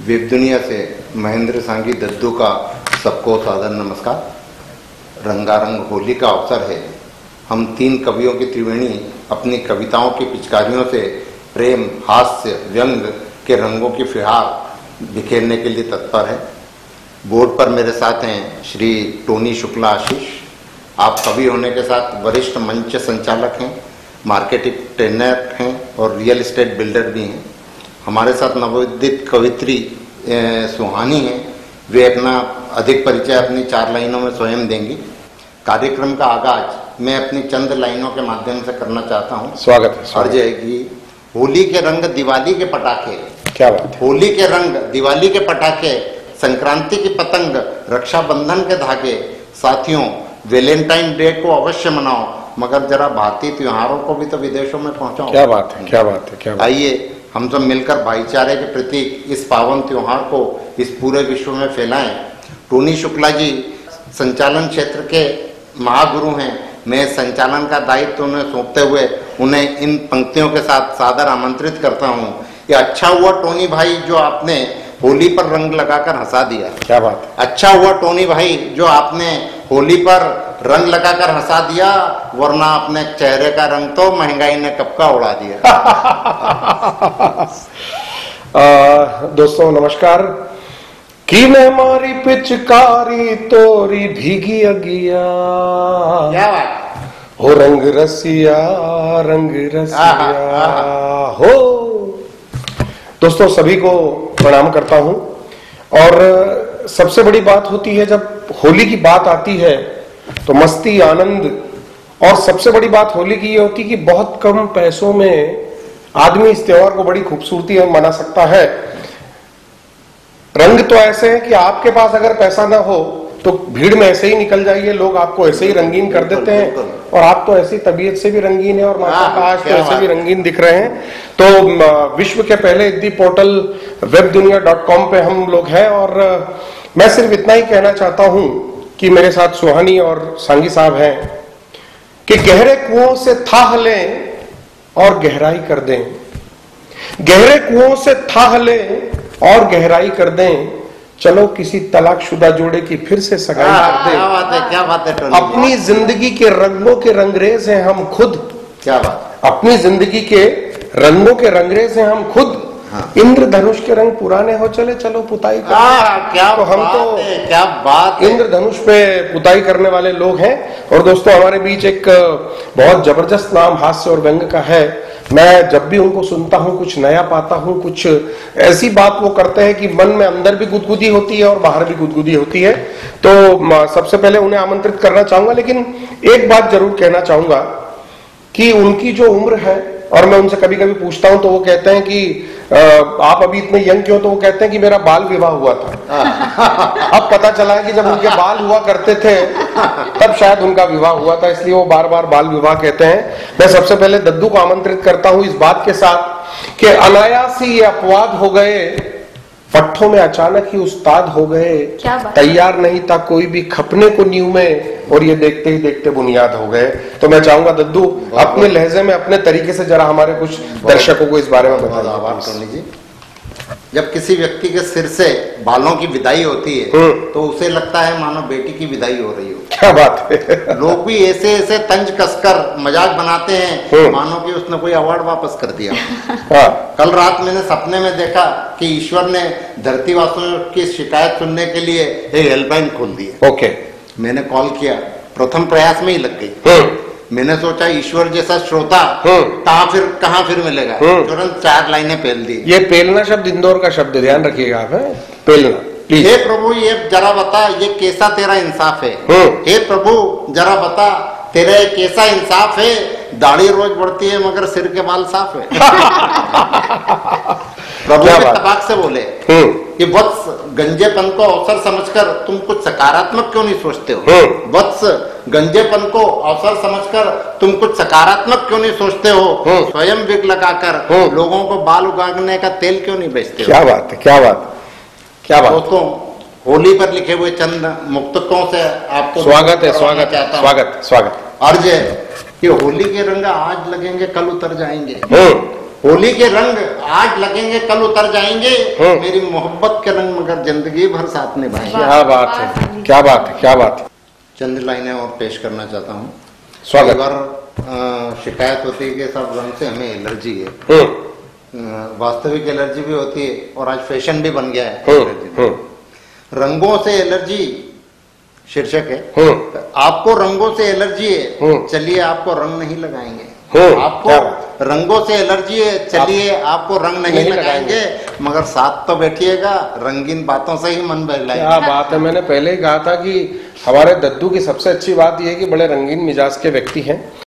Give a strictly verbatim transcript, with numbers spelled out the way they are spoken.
Web दुनिया से महेंद्र सांगी दद्दू का सबको सादर नमस्कार। रंगारंग होली का अवसर है। हम तीन कवियों की त्रिवेणी अपनी कविताओं की पिचकारियों से प्रेम, हास्य, व्यंग के रंगों की फुहार बिखेरने के लिए तत्पर है। बोर्ड पर मेरे साथ हैं श्री टोनी शुक्ला आशीष। आप कवि होने के साथ वरिष्ठ मंच संचालक हैं, मार्केटिंग ट्रेनर हैं और रियल एस्टेट बिल्डर भी हैं। हमारे साथ नवोदित कवित्री सुहानी हैं। वे अपना अधिक परिचय अपनी चार लाइनों में स्वयं देंगी। कार्यक्रम का आगाज मैं अपनी चंद लाइनों के माध्यम से करना चाहता हूँ। स्वागत है। अर्ज है कि होली के रंग दिवाली के पटाखे। क्या बात है। होली के रंग दिवाली के पटाखे, संक्रांति की पतंग, रक्षाबंधन के धागे। साथियों, वैलेंटाइन डे को अवश्य मनाओ, मगर जरा भारतीय त्योहारों को भी तो विदेशों में पहुंचाओ। क्या बात है, क्या बात है, क्या बात है। आइए हम सब मिलकर भाईचारे के प्रतीक इस पावन त्योहार को इस पूरे विश्व में फैलाएं। टोनी शुक्ला जी संचालन क्षेत्र के महागुरु हैं। मैं संचालन का दायित्व उन्हें सौंपते हुए उन्हें इन पंक्तियों के साथ सादर आमंत्रित करता हूँ। ये अच्छा हुआ टोनी भाई जो आपने होली पर रंग लगाकर हंसा दिया। क्या बात है। अच्छा हुआ टोनी भाई जो आपने होली पर रंग लगाकर हंसा दिया, वरना अपने चेहरे का रंग तो महंगाई ने कब का उड़ा दिया। आ, दोस्तों नमस्कार। कि मैं मारी पिचकारी तोरी भीगी अगिया। क्या बात हो रंग रसिया, रंग रसिया हो। दोस्तों सभी को प्रणाम करता हूं। और सबसे बड़ी बात होती है जब होली की बात आती है तो मस्ती, आनंद। और सबसे बड़ी बात होली की ये होती कि बहुत कम पैसों में आदमी इस त्योहार को बड़ी खूबसूरती में मना सकता है। रंग तो ऐसे है कि आपके पास अगर पैसा ना हो तो भीड़ में ऐसे ही निकल जाइए, लोग आपको ऐसे ही रंगीन कर देते हैं। और आप तो ऐसी तबीयत से भी रंगीन है और माता का आज तो ऐसे भी रंगीन दिख रहे हैं। तो विश्व के पहले इद्दी portal Webdunia dot com पे हम लोग हैं। और मैं सिर्फ इतना ही कहना चाहता हूं कि मेरे साथ सुहानी और सांगी साहब हैं कि गहरे कुओं से थाह लें और गहराई कर दें। गहरे कुओं से थाह लें और गहराई कर दें। चलो किसी तलाकशुदा जोड़े की फिर से सगाई कर दें। क्या बात है, क्या बात है टोनी। अपनी जिंदगी के रंगों के रंगरेज हैं हम खुद। क्या बात। अपनी जिंदगी के रंगों के रंगरेज हैं हम खुद। हाँ। इंद्रधनुष के रंग पुराने हो चले चलो पुताई कर। आ, क्या तो हम तो है, क्या बात है। इंद्रधनुष पे पुताई करने वाले लोग हैं। और दोस्तों हमारे बीच एक बहुत जबरदस्त नाम हास्य और व्यंग का है। मैं जब भी उनको सुनता हूं कुछ नया पाता हूं। कुछ ऐसी बात वो करते हैं कि मन में अंदर भी गुदगुदी होती है और बाहर भी गुदगुदी होती है। तो सबसे पहले उन्हें आमंत्रित करना चाहूंगा, लेकिन एक बात जरूर कहना चाहूंगा कि उनकी जो उम्र है, और मैं उनसे कभी कभी पूछता हूं तो वो कहते हैं कि आप अभी इतने यंग क्यों, तो वो कहते हैं कि मेरा बाल विवाह हुआ था। अब पता चला है कि जब उनके बाल हुआ करते थे तब शायद उनका विवाह हुआ था, इसलिए वो बार बार बाल विवाह कहते हैं। मैं सबसे पहले दद्दू को आमंत्रित करता हूं इस बात के साथ कि अनायास ही ये अपवाद हो गए, पट्ठों में अचानक ही उस्ताद हो गए। तैयार नहीं था कोई भी खपने को नींव में, और ये देखते ही देखते बुनियाद हो गए। तो मैं चाहूंगा दद्दू अपने लहजे में अपने तरीके से जरा हमारे कुछ दर्शकों को इस बारे में बताइए। जब किसी व्यक्ति के सिर से बालों की विदाई होती है तो उसे लगता है मानो बेटी की विदाई हो रही हो। क्या बात है। लोग भी ऐसे ऐसे तंज कसकर मजाक बनाते हैं मानो कि उसने कोई अवार्ड वापस कर दिया। हाँ। कल रात मैंने सपने में देखा कि ईश्वर ने धरतीवासियों की शिकायत सुनने के लिए एक हेल्पलाइन खोल दी। ओके। मैंने कॉल किया, प्रथम प्रयास में ही लग गई। मैंने सोचा ईश्वर जैसा श्रोता कहाँ फिर कहाँ फिर मिलेगा, तुरंत चार लाइनें पेल दी। ये पेलना शब्द इंदौर का शब्द, ध्यान रखिएगा आप। है पेलना। हे प्रभु ये जरा बता ये कैसा तेरा इंसाफ है। हे प्रभु जरा बता तेरा कैसा इंसाफ है। दाढ़ी रोज बढ़ती है मगर सिर के बाल साफ है। प्रभु के तबाक से बोले कि वत्स गंजेपन को अवसर समझकर तुम कुछ सकारात्मक क्यों नहीं सोचते हो। वत्स गंजेपन को अवसर समझकर तुम कुछ सकारात्मक क्यों नहीं सोचते हो। स्वयं विग लगाकर लोगों को बाल उगाने का तेल क्यों नहीं बेचते हो। क्या बात है, क्या बात, क्या बात। दोस्तों होली पर लिखे हुए चंद मुक्तकों से आपको स्वागत है, स्वागत है, स्वागत, स्वागत। अर्ज है कि होली के रंग आज लगेंगे कल उतर जाएंगे। होली के रंग आज लगेंगे कल उतर जाएंगे, हम्म। मेरी मोहब्बत के रंग मगर जिंदगी भर साथ निभाएंगे। क्या बात है, क्या बात है, क्या बात है। चंद लाइनें और पेश करना चाहता हूँ। स्वागत। कई बार अ, शिकायत होती है कि सब रंग से हमें एलर्जी है। हम्म, अ, वास्तविक एलर्जी भी होती है और आज फैशन भी बन गया है हम्म, एलर्जी। हम्म, रंगों से एलर्जी शीर्षक है। हम्म, आपको रंगों से एलर्जी है, हम्म। चलिए आपको रंग नहीं लगाएंगे। हम्म, आपको क्या बात। रंगों से एलर्जी है, चलिए आपको रंग नहीं, नहीं लगाएंगे, मगर साथ तो बैठिएगा, रंगीन बातों से ही मन बहलाएगा। क्या बात है। मैंने पहले ही कहा था कि हमारे दद्दू की सबसे अच्छी बात यह है कि बड़े रंगीन मिजाज के व्यक्ति हैं